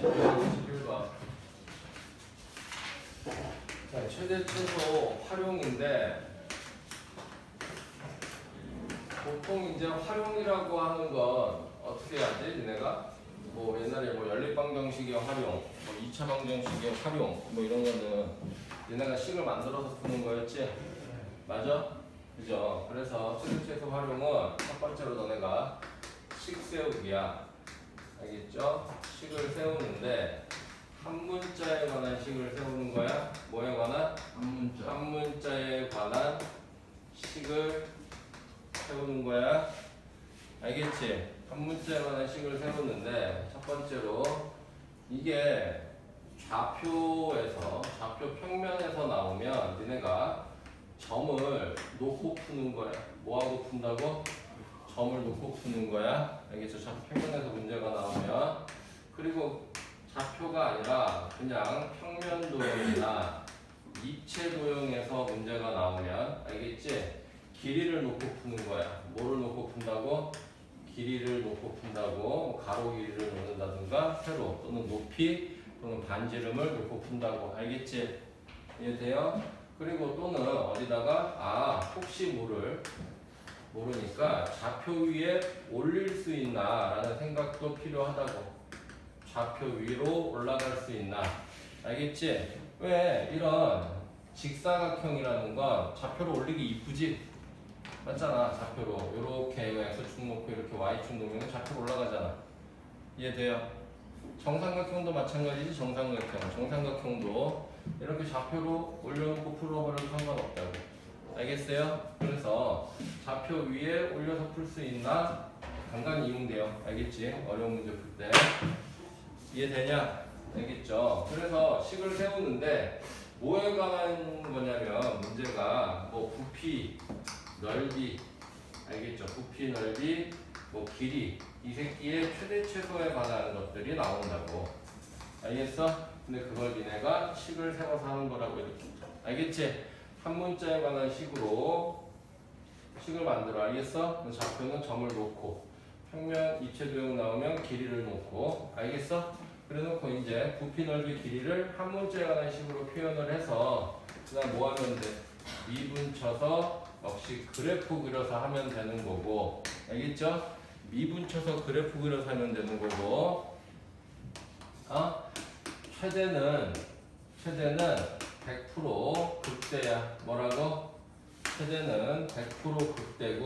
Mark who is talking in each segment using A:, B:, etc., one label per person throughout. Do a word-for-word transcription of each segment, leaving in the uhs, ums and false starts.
A: 이십일 번. 자, 최대 최소 활용인데 보통 이제 활용이라고 하는 건 어떻게 해야지? 니네가 뭐 옛날에 뭐 연립방정식의 활용, 뭐 이 차 방정식의 활용, 뭐 이런 거는 니네가 식을 만들어서 푸는 거였지? 맞아? 그죠? 그래서 최대 최소 활용은 첫 번째로 너네가 식 세우기야. 알겠죠? 식을 세우는데 한 문자에 관한 식을 세우는 거야. 뭐에 관한?
B: 한 문자.
A: 한 문자에 관한 식을 세우는 거야. 알겠지? 한 문자에 관한 식을 세우는데 첫 번째로 이게 좌표에서 좌표 평면에서 나오면 니네가 점을 놓고 푸는 거야. 뭐하고 푼다고? 점을 놓고 푸는 거야. 알겠죠? 좌표 평면에서 문제가 나오면. 그리고 좌표가 아니라 그냥 평면 도형이나 입체 도형에서 문제가 나오면 알겠지? 길이를 놓고 푸는 거야. 뭐를 놓고 푼다고? 길이를 놓고 푼다고. 뭐 가로 길이를 놓는다든가 세로 또는 높이 또는 반지름을 놓고 푼다고. 알겠지? 이해돼요? 그리고 또는 어디다가 아 혹시 모를 모르니까 좌표 위에 올릴 수 있나 라는 생각도 필요하다고. 좌표 위로 올라갈 수 있나. 알겠지? 왜 이런 직사각형이라는 건 좌표로 올리기 이쁘지? 맞잖아. 좌표로 이렇게 x축 놓고 이렇게 y축 놓으면 좌표로 올라가잖아. 이해돼요? 정삼각형도 마찬가지지. 정삼각형 정삼각형도 이렇게 좌표로 올려놓고 풀어버려도 상관없다고. 알겠어요? 그래서 좌표 위에 올려서 풀 수 있나? 간간히 이용돼요. 알겠지? 어려운 문제 풀 때. 이해되냐? 알겠죠? 그래서 식을 세우는데 뭐에 관한 거냐면 문제가 뭐 부피, 넓이, 알겠죠? 부피, 넓이, 뭐 길이 이 새끼의 최대 최소에 관한 것들이 나온다고. 알겠어? 근데 그걸 니네가 식을 세워서 하는 거라고 이렇게. 알겠지? 한 문자에 관한 식으로 식을 만들어. 알겠어? 좌표는 점을 놓고 평면 입체 도형 나오면 길이를 놓고. 알겠어? 그래 놓고 이제 부피 넓이 길이를 한 문자에 관한 식으로 표현을 해서 그 다음 뭐 하면 돼? 미분 쳐서 역시 그래프 그려서 하면 되는 거고. 알겠죠? 미분 쳐서 그래프 그려서 하면 되는 거고. 어? 최대는 최대는 백 퍼센트 극대야. 뭐라고? 최대는 백 퍼센트 극대고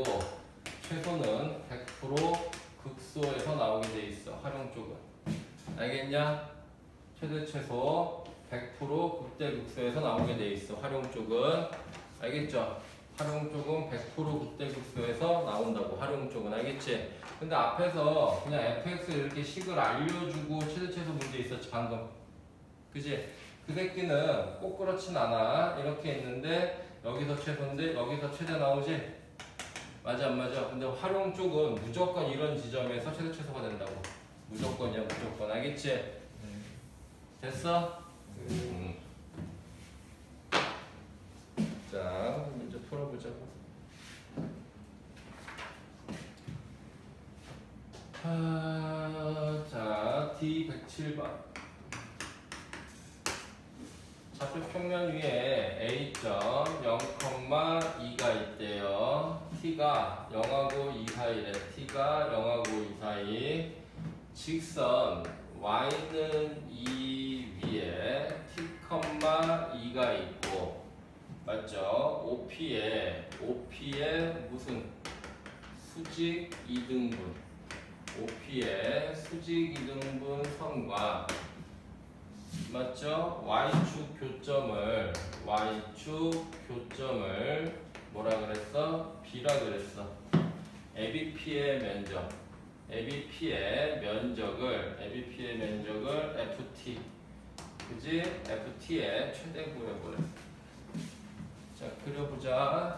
A: 최소는 백 퍼센트 극소에서 나오게 돼 있어. 활용 쪽은. 알겠냐? 최대 최소 백 퍼센트 극대 극소에서 나오게 돼 있어. 활용 쪽은. 알겠죠? 활용 쪽은 백 퍼센트 극대 극소에서 나온다고. 활용 쪽은. 알겠지? 근데 앞에서 그냥 에프엑스 이렇게 식을 알려주고 최대 최소 문제 있었지 방금. 그지? 그 새끼는 꼭 그렇진 않아. 이렇게 있는데 여기서 최소인데 여기서 최대 나오지? 맞아 안 맞아? 근데 활용 쪽은 무조건 이런 지점에서 최대 최소가 된다고. 무조건이야 무조건. 알겠지? 음. 됐어? 음. 자 문제 풀어보자고. 아, 자 디 백칠 번. 좌표 평면 위에 A점 영, 이가 있대요. T가 영하고 이 사이래. T가 영하고 이 사이. 직선 Y는 이 위에 T, 이가 있고 맞죠? 오피에 오피에 무슨 수직 이등분 오피에 수직 이등분 선과 맞죠? Y축 교점을 Y축 교점을 뭐라 그랬어? B라 그랬어. 에이비피의 면적 에이비피의 면적을 에이비피의 면적을 에프티 그지? 에프티의 최대 구해보래. 자 그려보자.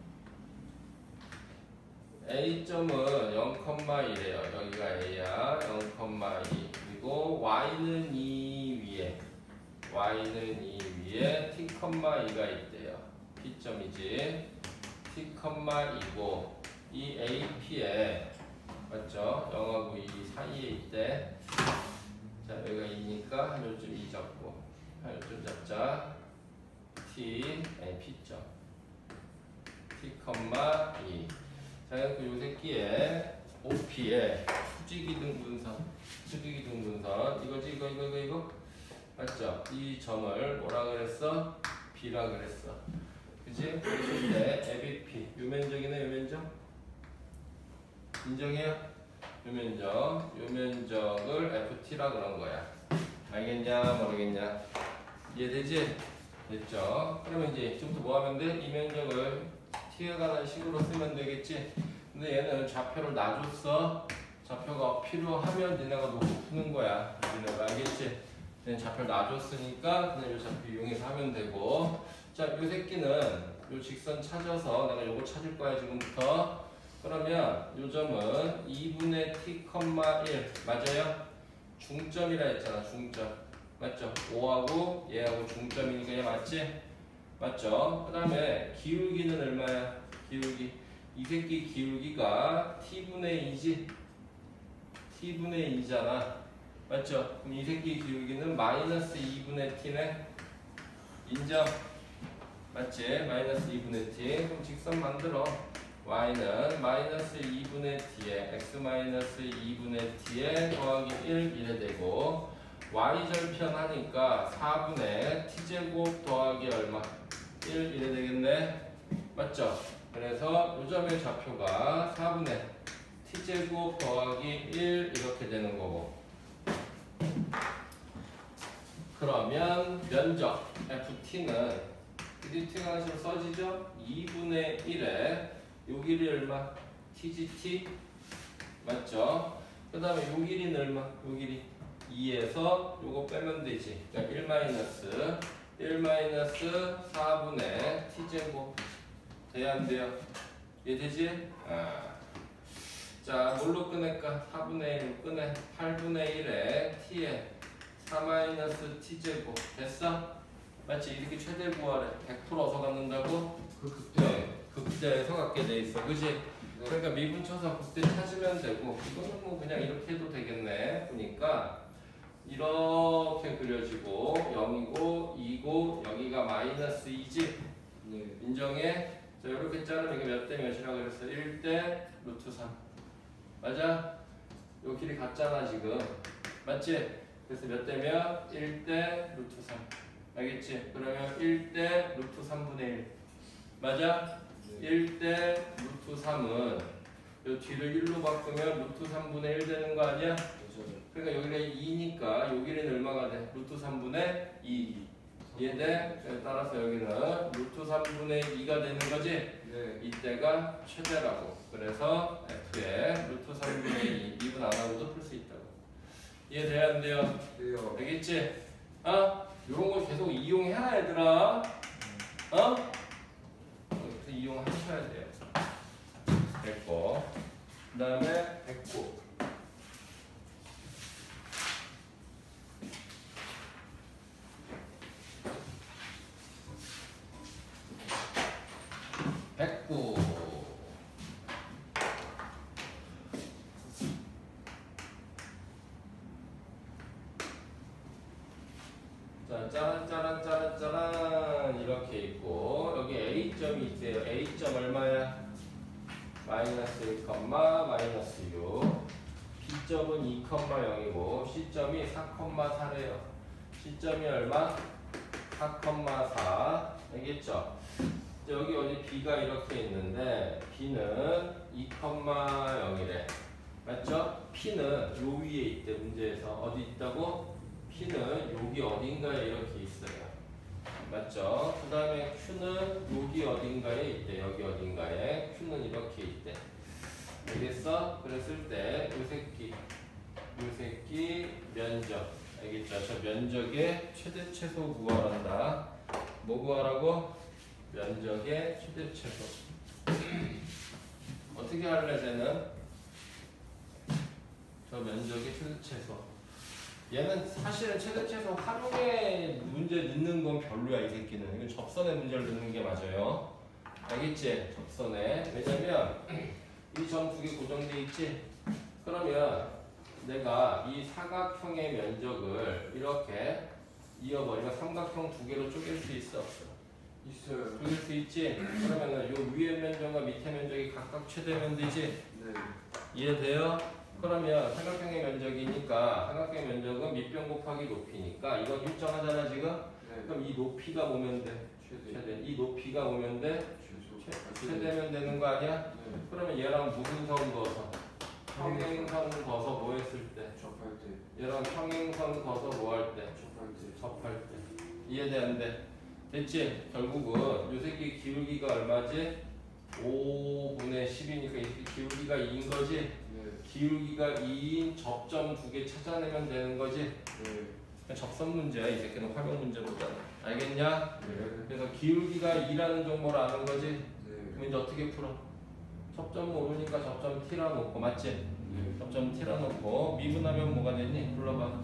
A: A점은 영, 일이에요. 여기가 A야. 영, 이. 그리고 Y는 이 위에 Y는 이 위에 T, 이가 있대요. P점이지. T, 이고 이 에이피에 맞죠? 영하고 이 사이에 있대. 자 여기가 이냐 T가 한 요쯤 이 잡고 한 요쯤 잡자. T 아니 P점 T, 이. 자, 그 요 새끼에 오피에 수직이등분선 수직이등분선 이거지 이거 이거 이거 이거 맞죠? 이 점을 뭐라 그랬어? B라 그랬어. 그지? 그때 에이비피 요면적이네 요면적 인정해요? 요면적 요면적을 에프티라 그런 거야. 알겠냐 모르겠냐? 이해되지? 됐죠? 그러면 이제 지금부터 뭐 하면 돼? 이 면적을 T에 관한 식으로 쓰면 되겠지? 근데 얘는 좌표를 놔줬어. 좌표가 필요하면 니네가 놓고 푸는 거야. 니네가 알겠지? 얘는 좌표를 놔줬으니까 그냥 이 좌표 이용해서 하면 되고. 자, 요 새끼는 요 직선 찾아서 내가 요거 찾을 거야 지금부터. 그러면 요 점은 이분의 T, 일 맞아요? 중점이라 했잖아 중점. 맞죠? 오하고 얘하고 중점이니까 얘 맞지? 맞죠? 그 다음에 기울기는 얼마야? 기울기 이 새끼 기울기가 T분의 이지? T분의 이잖아 맞죠? 그럼 이 새끼 기울기는 마이너스 이분의 T네 인정? 맞지? 마이너스 이분의 T 그럼 직선 만들어 Y는 마이너스 이분의 T에 X 마이너스 이분의 T에 더하기 일 이래 되고 Y절편 하니까 사분의 T제곱 더하기 얼마? 일 이래 되겠네? 맞죠? 그래서 요 점의 좌표가 사분의 T제곱 더하기 일 이렇게 되는 거고 그러면 면적 에프티는 T가 하나씩 써지죠? 이분의 일에 요 길이 얼마? 티지티 맞죠? 그 다음에 요 길이는 얼마? 요 길이 이에서 요거 빼면 되지. 그러니까 일 마이너스 일 마이너스 사분의 T제곱 돼야 안 돼요? 이해되지? 아. 자, 뭘로 꺼낼까? 사분의 일로 꺼내. 팔분의 일에 T에 사 마이너스 T제곱 됐어? 맞지? 이렇게 최대 구하래. 백 퍼센트 어서 갖는다고?
B: 그 극대.
A: 네, 극대에서 갖게 돼 있어. 그지? 네. 그러니까 미분 쳐서 극대 찾으면 되고 이거는 뭐 그냥 이렇게 해도 되겠네. 보니까 이렇게 그려지고 영이고 이고 여기가 마이너스 이지?
B: 네.
A: 인정해? 자, 이렇게 자르면 이게 몇 대 몇이라고 그랬어? 일 대 루트 삼 맞아? 요 길이 같잖아 지금 맞지? 그래서 몇 대면? 일 대 루트 삼 알겠지? 그러면 일 대 루트 삼분의 일 맞아?
B: 네.
A: 일 대 루트 삼은 요 뒤를 일로 바꾸면 루트 삼분의 일 되는 거 아니야? 그러니까 여기가 이니까 여기는 얼마가 돼? 루트 삼분의 이 이해돼? 따라서 여기는 루트 삼분의 이가 되는 거지?
B: 네.
A: 이때가 최대라고. 그래서 F에 루트 삼분의 이 미분 안 하고도 풀 수 있다고. 이해돼야 안 돼요?
B: 돼요.
A: 되겠지? 어? 요런 거 계속 이용해라 얘들아. 어? 그래서 이용하셔야 돼요. 됐고. 그 다음에 됐고. 백구. 자, 짜란 짜란 짜란 짜란 이렇게 있고 여기 A점이 있대요. A점 얼마야? 마이너스 일, 마이너스 육. B점은 이, 영이고 C점이 사, 사래요. C점이 얼마? 사, 사. 알겠죠? 여기 어디 B가 이렇게 있는데 B는 이, 영이래. 맞죠? P는 요 위에 있대. 문제에서 어디 있다고? P는 여기 어딘가에 이렇게 있어요. 맞죠? 그 다음에 Q는 여기 어딘가에 있대. 여기 어딘가에 Q는 이렇게 있대. 알겠어? 그랬을 때 요 새끼 요 새끼 면적 알겠죠? 저 면적의 최대 최소 구하란다. 뭐 구하라고? 면적의 최대 최소. 어떻게 할래 쟤는? 저 면적의 최대 최소. 얘는 사실은 최대 최소 활용에 문제 넣는 건 별로야. 이 새끼는. 이건 접선에 문제를 넣는 게 맞아요. 알겠지? 접선에. 왜냐면 이 점 두 개 고정돼 있지? 그러면 내가 이 사각형의 면적을 이렇게 이어버리면 삼각형 두 개로 쪼갤 수 있어 없어?
B: 있어요.
A: 쪼갤 수 있지? 그러면은 요 위에 면적과 밑에 면적이 각각 최대면 되지?
B: 네.
A: 이해돼요? 그러면 삼각형의 면적이니까 삼각형의 면적은 밑변 곱하기 높이니까 이건 일정하잖아 지금?
B: 네.
A: 그럼 이 높이가 뭐면 돼?
B: 최대.
A: 최대. 이 높이가 뭐면 돼?
B: 최소.
A: 최, 최대면 되는 거 아니야?
B: 네.
A: 그러면 얘랑 무슨 선 그어서? 평행선 그어서 뭐 했을 때?
B: 접할 때.
A: 얘랑 평행선 그어서 뭐 할 때?
B: 접할 때.
A: 접할 때. 이해돼 안 돼? 됐지? 결국은 요 새끼 기울기가 얼마지? 오분의 십이니까 이 새끼 기울기가 이인 거지?
B: 네.
A: 기울기가 이인 접점 두 개 찾아내면 되는 거지?
B: 네.
A: 그냥 접선 문제야. 이 새끼는 활용 문제보다는. 알겠냐?
B: 네.
A: 그래서 기울기가 이라는 정보를 아는 거지?
B: 네.
A: 그럼 이제 어떻게 풀어? 접점 모르니까 접점 t라 놓고 맞지?
B: 네.
A: 접점 t라 놓고 미분하면 뭐가 되니? 불러봐.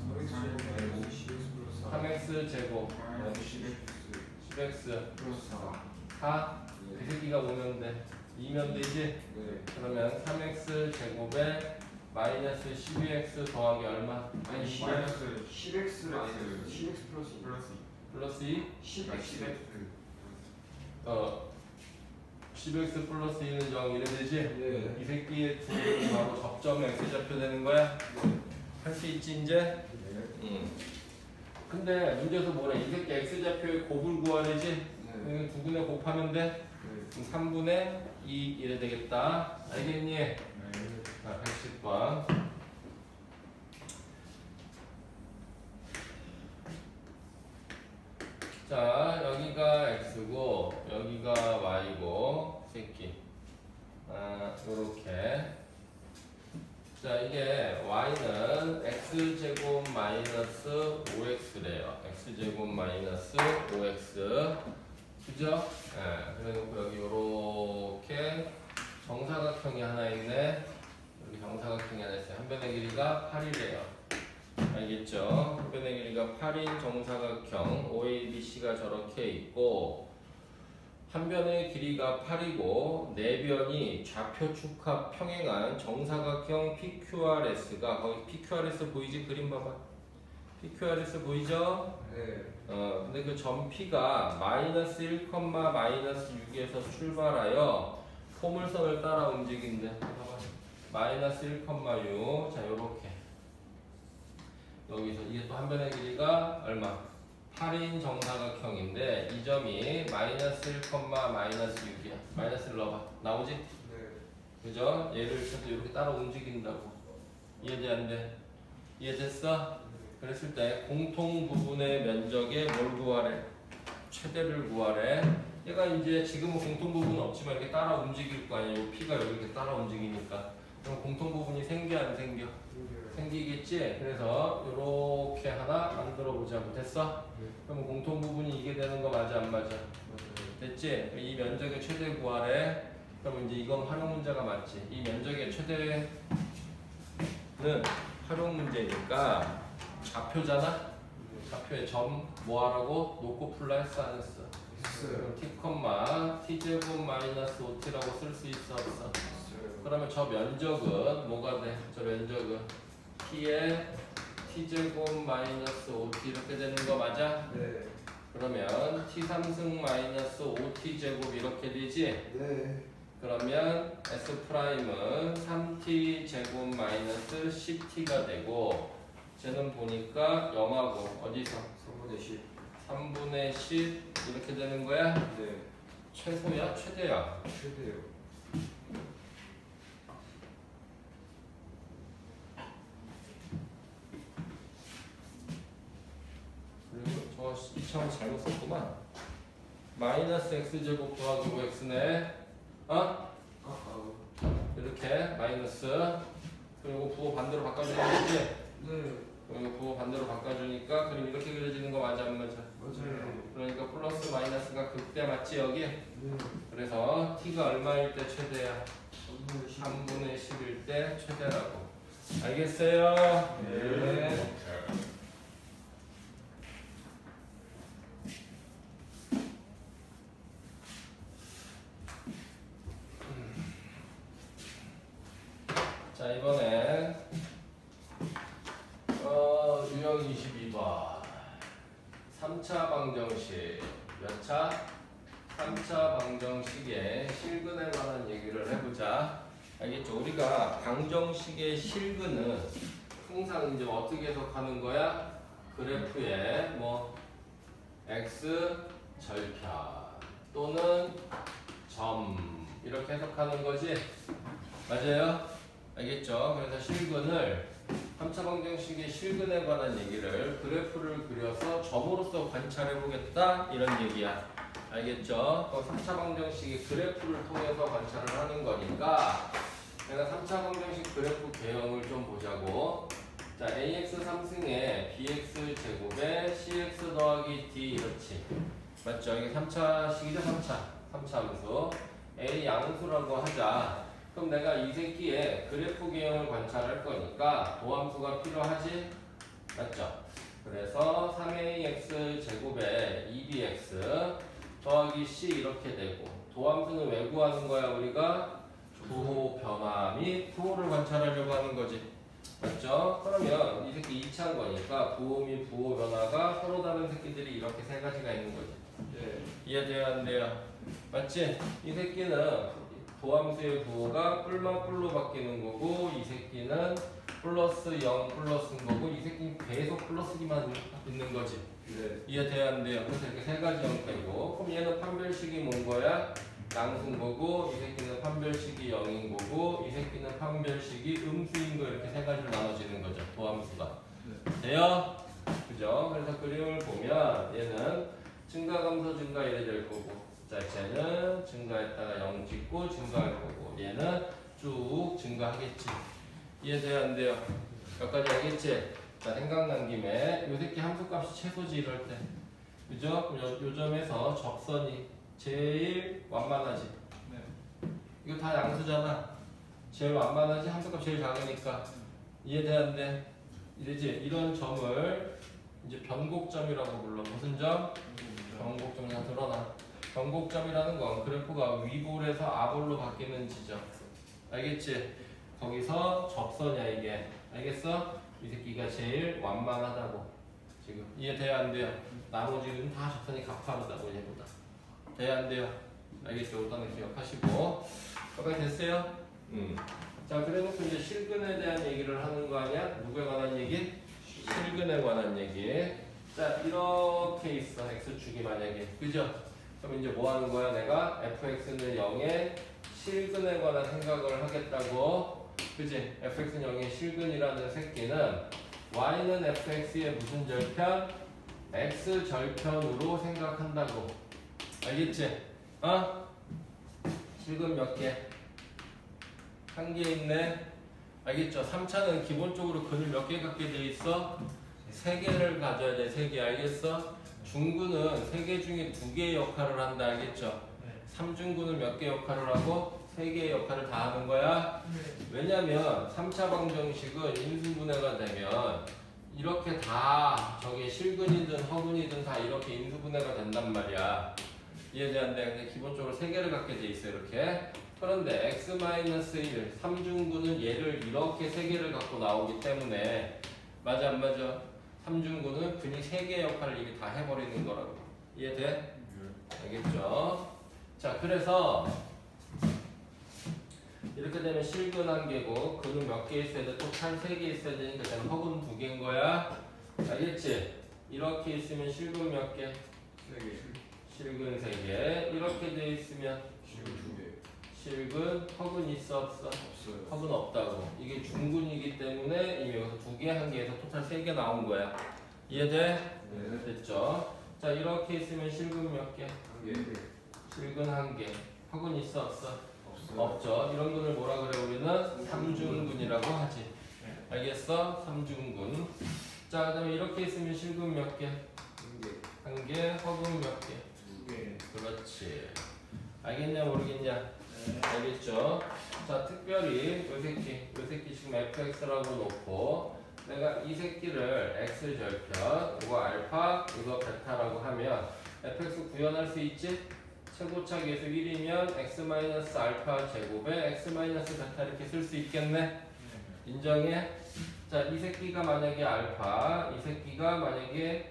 A: 삼 엑스 제곱 십 엑스
B: 플러스 사.
A: 사 그 새끼가 오면 돼. 이면 되지?
B: 네.
A: 그러면 삼 엑스 제곱에 마이너스 십이 엑스 더하기 얼마?
B: 아니 십 엑스 십 엑스 마이너스 십 엑스 플러스 플러스
A: 플러스 이?
B: 십 엑스
A: 어 십 엑스 플러스 이는 영 이래 되지?
B: 네.
A: 이 새끼의 두 개는 바로 접점 x좌표 되는 거야? 할 수 있지 이제?
B: 네.
A: 응. 근데 문제에서 뭐래? 이 새끼 x좌표의 곱을 구하래지?
B: 네.
A: 두 분의 곱하면 돼? 그럼 삼분의 이 이래 되겠다. 알겠니?
B: 네.
A: 자, 백십 번. 자, 여기가 x고 여기가 y고 새끼. 아, 요렇게. 자, 이게 y는 x제곱 마이너스 오 엑스래요. x제곱 마이너스 오 엑스. 그죠? 예, 그래놓고 여기 요렇게 정사각형이 하나 있네. 여기 정사각형이 하나 있어요. 한 변의 길이가 팔이래요. 알겠죠? 한 변의 길이가 팔인 정사각형 오 에이 비 씨가 저렇게 있고 한 변의 길이가 팔이고 네 변이 좌표 축합 평행한 정사각형 피 큐 알 에스가 거기 피 큐 알 에스 보이지? 그림 봐봐. 피 큐 알 에스 보이죠?
B: 네.
A: 어, 근데 그 점 P가 마이너스 일, 마이너스 육에서 출발하여 포물선을 따라 움직인대. 마이너스 일, 육. 자, 요렇게. 여기서 이게 또 한 변의 길이가 얼마? 팔인 정사각형인데 이 점이 마이너스 일, 마이너스 육이야. 마이너스를 넣어봐. 나오지?
B: 네.
A: 그죠? 얘를 쳐서 이렇게 따라 움직인다고. 이해돼 안 돼? 이해됐어? 그랬을 때 공통 부분의 면적의 뭘 구하래? 최대를 구하래. 얘가 이제 지금은 공통 부분은 없지만 이렇게 따라 움직일 거 아니에요. P가 여기 이렇게 따라 움직이니까. 그럼 공통 부분이 생겨 안 생겨? 생기겠지? 그래서 이렇게 하나 만들어 보자고. 됐어? 그럼 공통 부분이 이게 되는 거 맞아 안 맞아? 됐지? 이 면적의 최대 구하래. 그럼 이제 이건 활용 문제가 맞지? 이 면적의 최대는 활용 문제니까 좌표잖아? 좌표에 점 뭐하라고? 놓고 풀라 했어 안 했어?
B: 있어요.
A: t, t제곱 마이너스 오 티라고 쓸 수 있어 없어?
B: 있어요.
A: 그러면 저 면적은 뭐가 돼? 저 면적은 t에 t제곱 마이너스 오 티 이렇게 되는 거 맞아?
B: 네.
A: 그러면 t 삼승 마이너스 오 티 제곱 이렇게 되지?
B: 네.
A: 그러면 S 프라임은 삼 티 제곱 마이너스 십 티가 되고 쟤는 보니까 영하고 어디서?
B: 삼분의 십.
A: 삼분의 십 이렇게 되는 거야?
B: 네.
A: 최소야? 최대야?
B: 최대요.
A: 그리고 저 이차원 잘못 썼구만. 마이너스 x제곱 더하기 오 엑스네. 어?
B: 아우.
A: 이렇게 마이너스. 그리고 부호 반대로 바꿔주는 거지?
B: 네.
A: 그리고 부호 반대로 바꿔주니까 그럼 이렇게 그려지는 거 맞아 안 맞아?
B: 맞아요.
A: 그러니까 플러스 마이너스가 극대 맞지 여기?
B: 네.
A: 그래서 t가 얼마일 때 최대야?
B: 삼분의 십.
A: 삼분의 십일 때 최대라고. 알겠어요?
B: 네.
A: 자 이번에 자, 삼 차 방정식의 실근에 관한 얘기를 해보자. 알겠죠? 우리가 방정식의 실근은 항상 이제 어떻게 해석하는 거야? 그래프에 뭐 x 절편 또는 점 이렇게 해석하는 거지. 맞아요? 알겠죠? 그래서 실근을 삼 차 방정식의 실근에 관한 얘기를 그래프를 그려서 점으로서 관찰해 보겠다 이런 얘기야. 알겠죠? 그 삼 차 방정식의 그래프를 통해서 관찰을 하는 거니까 내가 삼 차 방정식 그래프 개형을 좀 보자고. 자, ax 삼승에 bx 제곱에 cx 더하기 d 이렇지. 맞죠? 이게 삼 차식이죠? 삼 차. 삼 차 함수. a 양수라고 하자. 그럼 내가 이 새끼의 그래프 개형을 관찰할 거니까 도함수가 필요하지? 맞죠? 그래서 삼 에이엑스 제곱에 이 비 엑스 더하기 c 이렇게 되고 도함수는 왜 구하는 거야 우리가? 부호 변화 및 부호를 관찰하려고 하는 거지. 맞죠? 그러면 이 새끼 이 차인 거니까 부호 및 부호 변화가 서로 다른 새끼들이 이렇게 세 가지가 있는 거지.
B: 네.
A: 이해돼야 한대요. 맞지? 이 새끼는 도함수의 부호가 뿔만 뿔로 바뀌는 거고 이 새끼는 플러스 영 플러스인 거고 이 새끼는 계속 플러스기만 있는 거지.
B: 네.
A: 이해돼야 한대요. 그래서 이렇게 세 가지 형태고 그럼 얘는 판별식이 뭔 거야? 양수인 거고 이 새끼는 판별식이 영인 거고 이 새끼는 판별식이 음수인 거 이렇게 세 가지로 나눠지는 거죠. 도함수가.
B: 네.
A: 돼요? 그죠? 그래서 그림을 보면 얘는 증가 감소 증가 이래 될 거고 자, 쟤는 증가했다가 영 찍고 증가할 거고 얘는 쭉 증가하겠지. 이해돼야 안 돼요? 몇 가지 알겠지? 자, 생각난 김에 요 새끼 함수값이 최소지 이럴 때 그죠? 요, 요 점에서 적선이 제일 완만하지.
B: 네.
A: 이거 다 양수잖아. 제일 완만하지? 함수값 제일 작으니까. 이해돼야 안 돼? 이러지? 이런 점을 이제 변곡점이라고 불러. 무슨 점? 변곡점. 다 드러나. 변곡점이라는 건 그래프가 위볼에서 아볼로 바뀌는 지점. 알겠지? 거기서 접선이야 이게. 알겠어? 이 새끼가 제일 완만하다고. 지금 이해돼야 안 돼요? 나머지는 다 접선이 가파르다고 얘보다. 돼야 안 돼요? 알겠죠? 일단은 기억하시고. 여기까지 됐어요? 음. 자, 그래놓고 이제 실근에 대한 얘기를 하는 거 아니야? 누구에 관한 얘기? 실근에 관한 얘기. 자, 이렇게 있어. x축이 만약에. 그죠? 그럼 이제 뭐 하는 거야? 내가 fx는 영에 실근에 관한 생각을 하겠다고. 그지? fx는 영의 실근이라는 새끼는 y는 fx의 무슨 절편? x 절편으로 생각한다고. 알겠지? 어? 실근 몇 개? 한 개 있네. 알겠죠? 삼 차는 기본적으로 근을 몇 개 갖게 돼 있어? 세 개를 가져야 돼. 세 개. 알겠어? 중근은 세 개 중에 두 개의 역할을 한다. 알겠죠? 삼중근은 몇 개 역할을 하고 세 개의 역할을 다 하는 거야. 왜냐면 삼 차 방정식은 인수분해가 되면 이렇게 다 저게 실근이든 허근이든 다 이렇게 인수분해가 된단 말이야. 이해되는데 근데 기본적으로 세 개를 갖게 돼 있어 이렇게. 그런데 x-일 삼중근은 얘를 이렇게 세 개를 갖고 나오기 때문에 맞아 안 맞아? 삼중근은 근이 세 개의 역할을 이미 다 해버리는 거라고. 이해돼? 알겠죠? 자, 그래서 이렇게 되면 실근 한 개고 근은 몇 개 있어야 돼? 토탈 세 개 있어야 되니까 저는 허근 두 개인 거야. 알겠지? 이렇게 있으면 실근 몇 개?
B: 세 개.
A: 실근 세 개. 이렇게 돼 있으면
B: 실근 두 개.
A: 실근 허근 있어 없어?
B: 없어요.
A: 허근 없다고. 이게 중근이기 때문에 이미 여기서 두 개, 한 개에서 토탈 세 개 나온 거야. 이해돼?
B: 네.
A: 됐죠? 자, 이렇게 있으면 실근 몇 개?
B: 한 개.
A: 실근 한 개. 허근 있어 없어?
B: 없어요.
A: 없죠. 이런 근을 뭐라 그래 우리는? 삼중근이라고 하지. 알겠어? 삼중근. 자, 그다음에 이렇게 있으면 실근 몇 개?
B: 한 개.
A: 한 개, 허근 몇 개?
B: 두 개.
A: 그렇지. 알겠냐 모르겠냐?
B: 네.
A: 알겠죠? 자, 특별히 요 새끼, 요 새끼 지금 fx라고 놓고 내가 이 새끼를 x 절편, 이거 알파, 이거 베타라고 하면 fx 구현할 수 있지? 최고차 계수 일이면 x-알파 제곱에 x-베타 이렇게 쓸 수 있겠네? 인정해? 자, 이 새끼가 만약에 알파, 이 새끼가 만약에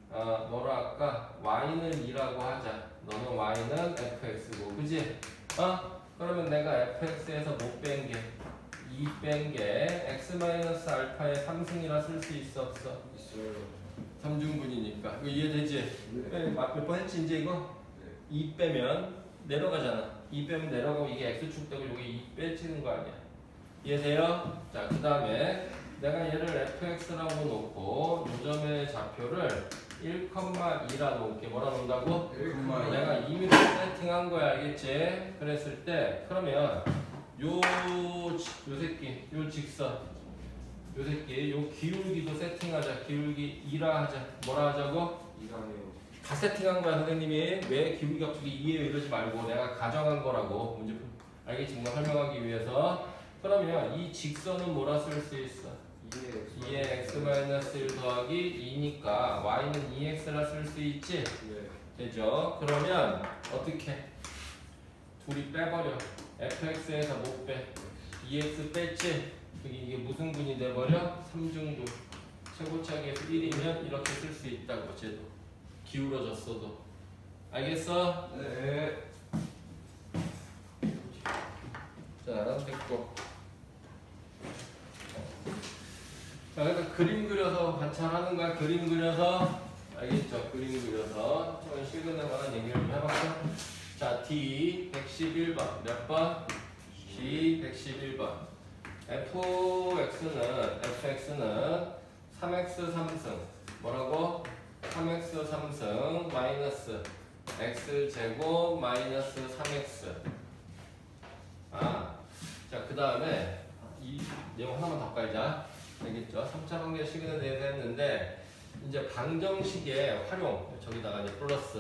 A: 어, 뭐라 할까? y는 이라고 하자. 너는 y는 fx고, 그지? 어? 그러면 내가 fx에서 못 뺀 게, 이 뺀 게 x-알파의 삼승이라 쓸 수 있어, 없어?
B: 있어요.
A: 삼중분이니까. 이거 이해되지?
B: 네.
A: 몇 번 했지, 이제 이거?
B: 네.
A: 이 빼면 내려가잖아. 이 빼면 내려가고 이게 x축 되고 이게 이 빼지는 거 아니야. 이해돼요? 자, 그 다음에 내가 얘를 fx라고 놓고 요점의 좌표를 일, 이라 놓을게. 뭐라 놓는다고?
B: 일,
A: 내가 임의로 세팅한 거야, 알겠지? 그랬을 때 그러면 요, 지- 요 새끼, 요 직선, 요 새끼, 요 기울기도 세팅하자. 기울기 이라 하자. 뭐라 하자고?
B: 이상해요.
A: 다 세팅한 거야, 선생님이. 왜 기울기 갑자기 이에요 이러지 말고 내가 가정한 거라고. 문제 풀- 알겠지? 뭔가 설명하기 위해서. 그러면 이 직선은 뭐라 쓸 수 있어? 이에 x-일 더하기 이니까 y는 이 엑스라 쓸 수 있지?
B: 네.
A: 되죠? 그러면 어떻게? 둘이 빼버려. fx에서 못 빼. 이 엑스 뺐지? 그게 이게 무슨 분이 돼버려? 삼중분. 최고차기에서 일이면 이렇게 쓸 수 있다고, 쟤도. 기울어졌어도. 알겠어?
B: 네.
A: 자, 됐고. 자, 그러니까 그림 그려서 관찰하는 거야. 그림 그려서. 알겠죠? 그림 그려서. 저는 실근에 관한 얘기를 좀 해봤죠? 자, D 백십일 번. 몇 번? D 백십일 번. fx는, fx는 삼 엑스 삼승. 뭐라고? 삼 엑스 삼승 마이너스 x제곱 마이너스 삼 엑스. 아, 자, 그 다음에 이 내용 하나만 더 깔자. 알겠죠? 삼 차 관계 시간에 대해서 했는데 이제 방정식의 활용, 저기다가 이제 플러스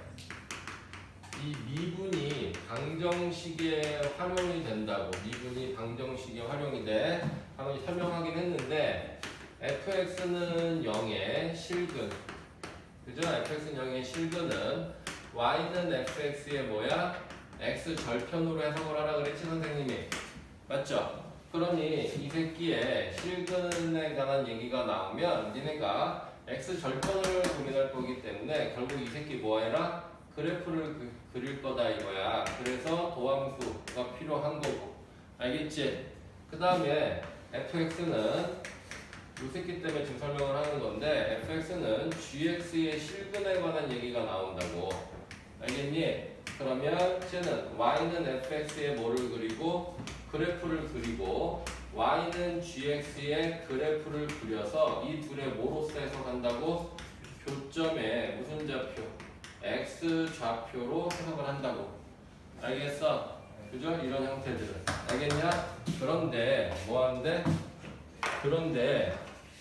A: 이 미분이 방정식에 활용이 된다고. 미분이 방정식에 활용이 돼. 방금 설명하긴 했는데 fx는 영의 실근, 그죠? fx는 영의 실근은 y는 fx의 뭐야? x 절편으로 해석을 하라 그랬지, 선생님이. 맞죠? 그러니 이 새끼의 실근에 관한 얘기가 나오면 니네가 x 절편을 고민할 거기 때문에 결국 이 새끼 뭐 해라? 그래프를 그, 그릴 거다 이거야. 그래서 도함수가 필요한 거고. 알겠지? 그 다음에 fx는 이 새끼 때문에 지금 설명을 하는 건데 fx는 gx의 실근에 관한 얘기가 나온다고. 알겠니? 그러면 쟤는 y는 fx의 뭐를 그리고 그래프를 그리고 y는 gx의 그래프를 그려서 이 둘의 뭐로서 해석한다고? 교점의 무슨 좌표? x 좌표로 해석을 한다고. 알겠어? 그죠? 이런 형태들은. 알겠냐? 그런데 뭐 하는데? 그런데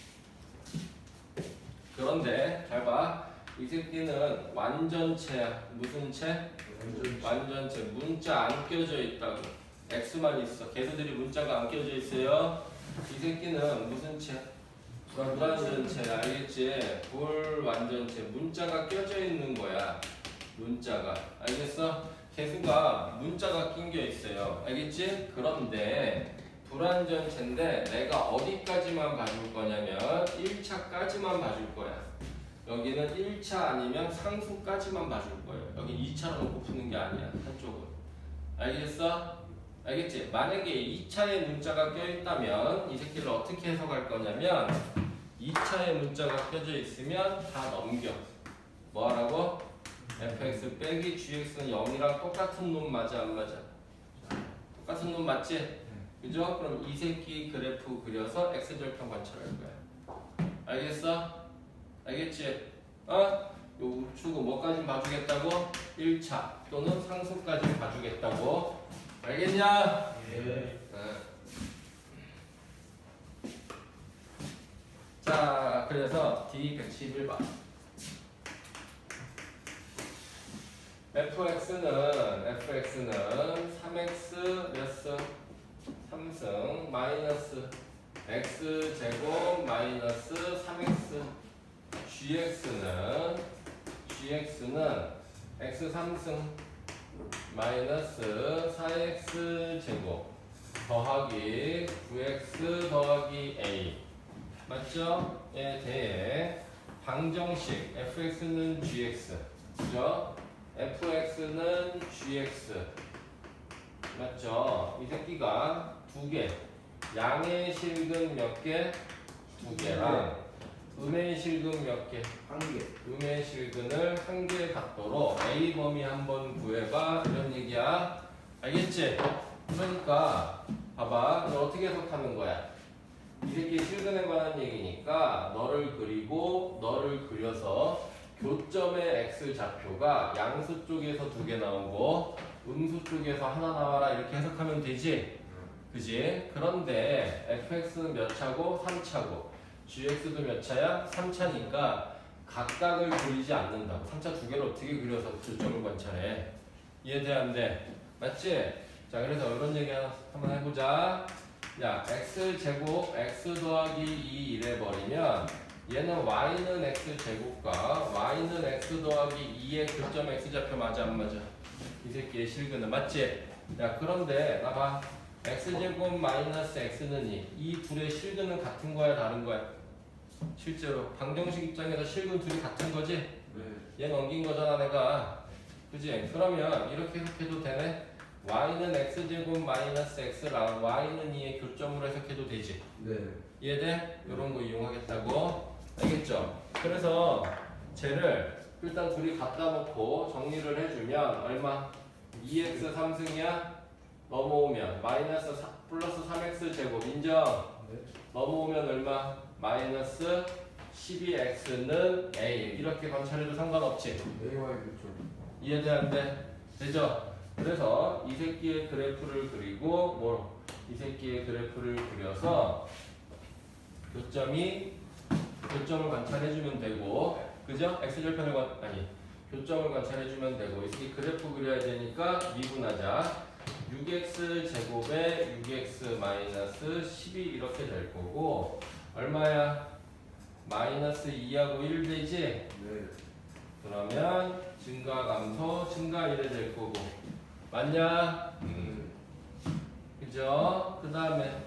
A: 그런데 잘 봐. 이 새끼는 완전체야. 무슨 채? 완전체. 문자 안 껴져 있다고. x만 있어. 걔네들이 문자가 안 껴져 있어요. 이 새끼는 무슨 채? 불완전체. 알겠지? 불완전체. 문자가 껴져 있는 거야. 문자가. 알겠어? 개수가 문자가 낀겨 있어요. 알겠지? 그런데 불완전체인데 내가 어디까지만 봐줄 거냐면 일 차까지만 봐줄 거야. 여기는 일 차 아니면 상수까지만 봐줄 거예요. 여기 이 차로 놓고 푸는 게 아니야. 한쪽은. 알겠어? 알겠지? 만약에 이 차에 문자가 껴있다면 이 새끼를 어떻게 해석할 거냐면 이 차에 문자가 껴져 있으면 다 넘겨. 뭐 하라고? fx 빼기 gx는 영이랑 똑같은 놈 맞아 안 맞아? 똑같은 놈 맞지? 그죠? 그럼 이 새끼 그래프 그려서 x절편 관찰할 거야. 알겠어? 알겠지? 어? 요 우측은 뭐까지 봐주겠다고? 일 차 또는 상수까지 봐주겠다고. 알겠냐?
B: 네.
A: 어. 자, 그래서 D 백십일 번. fx는 fx는 삼 엑스 몇 승? 삼승 마이너스 x제곱 마이너스 삼 엑스. gx는 gx는 x 삼승 마이너스 사 엑스 제곱 더하기 구 엑스 더하기 a 맞죠? 에 대해 방정식 fx는 gx, 그죠? fx는 gx, 맞죠? 이 새끼가 두 개, 양의 실근 몇 개? 두 개랑 음의 실근 몇 개?
B: 한 개.
A: 음의 실근을 한 개 갖도록 A 범위 한번 구해봐, 이런 얘기야. 알겠지? 그러니까 봐봐, 너 어떻게 해석하는 거야? 이 새끼의 실근에 관한 얘기니까 너를 그리고 너를 그려서 교점의 x 좌표가 양수 쪽에서 두 개 나오고 음수 쪽에서 하나 나와라, 이렇게 해석하면 되지? 그지? 그런데 fx는 몇 차고? 삼 차고 gx도 몇 차야? 삼 차니까 각각을 그리지 않는다고. 삼 차 두 개를 어떻게 그려서 교점을 관찰해? 이해돼 안 돼? 맞지? 자, 그래서 이런 얘기 하나 한번 해보자. 야, x제곱 x 더하기 이 이래 버리면 얘는 y는 x제곱과 y는 x 더하기 이의 교점 x좌표 맞아 안 맞아? 이 새끼의 실근은 맞지? 야, 그런데 나봐, x제곱 마이너스 x는 이, 이 둘의 실근은 같은 거야 다른 거야? 실제로 방정식 입장에서 실근 둘이 같은 거지?
B: 네.
A: 얘 넘긴 거잖아 내가, 그지? 그러면 이렇게 해석해도 되네? y는 x제곱 마이너스 x랑 y는 이의 교점으로 해석해도 되지?
B: 네.
A: 이해돼? 이런 거 이용하겠다고. 알겠죠? 그래서 쟤를 일단 둘이 갖다 놓고 정리를 해주면 얼마? 이 엑스 삼승이야? 넘어오면 마이너스 사, 플러스 삼 엑스 제곱 인정?
B: 네.
A: 넘어오면 얼마? 마이너스 십이 엑스는 A, 이렇게 관찰해도 상관없지?
B: A와의 교점.
A: 이해돼 안 돼? 되죠? 그래서 이 새끼의 그래프를 그리고 뭐 이 새끼의 그래프를 그려서 교점이 교점을 관찰해주면 되고, 그죠? x절편을 관 아니 교점을 관찰해주면 되고, 이 새끼 그래프 그려야 되니까 미분하자. 육 엑스 제곱에 육 엑스 마이너스 십이 이렇게 될 거고, 얼마야? 마이너스 이하고 일 되지?
B: 네.
A: 그러면 증가 감소 증가 이래 될 거고, 맞냐?
B: 음.
A: 그죠? 그 다음에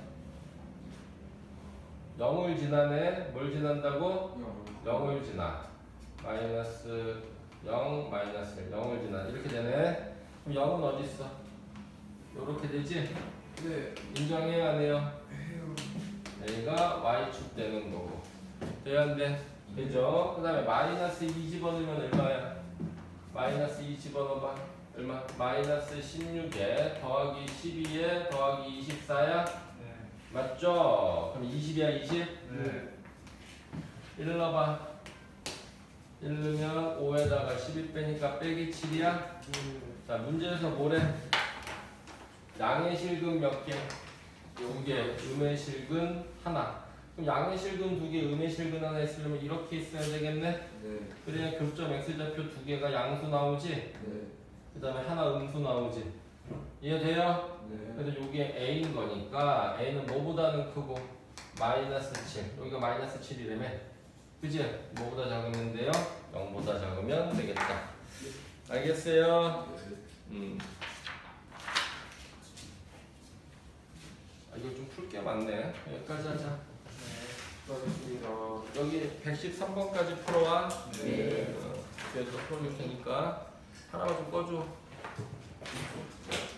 A: 영을 지나네. 뭘 지난다고? 영을 지나. 마이너스 영, 마이너스 일, 영을 지나. 이렇게 되네. 그럼 영은 어디 있어? 요렇게 되지?
B: 네.
A: 인정해요, 안 해요?
B: 해요.
A: 여기가 y축 되는 거고. 돼야 안 돼? 되죠? 그 다음에 마이너스 이 집어넣으면 얼마야? 마이너스 이 집어넣어봐. 얼마? 마이너스 십육에 더하기 십이에 더하기 이십사야?
B: 네.
A: 맞죠? 그럼 이십이야, 이십?
B: 네.
A: 일 넣어봐. 일 넣으면 오에다가 십이 빼니까 빼기 칠이야? 자, 문제에서 뭐래? 양의 실근 몇 개? 두 개. 음의 실근 하나. 그럼 양의 실근 두 개, 음의 실근 하나 있으려면 이렇게 있어야 되겠네?
B: 네.
A: 그래야 교점 x좌표 두 개가 양수 나오지?
B: 네.
A: 그 다음에 하나 음수 나오지? 이해돼요?
B: 네.
A: 그래서 이게 a인 거니까 a는 뭐보다는 크고 마이너스 칠, 여기가 마이너스 칠이라며, 그지? 뭐보다 작으면 돼요? 영보다 작으면 되겠다. 알겠어요? 음. 아, 이거 좀 풀 게 많네. 여기까지 하자.
B: 수고하셨습니다.
A: 여기 백십삼 번까지 풀어와.
B: 네.
A: 어, 그래서 풀어줄 테니까 하나만 좀 꺼줘.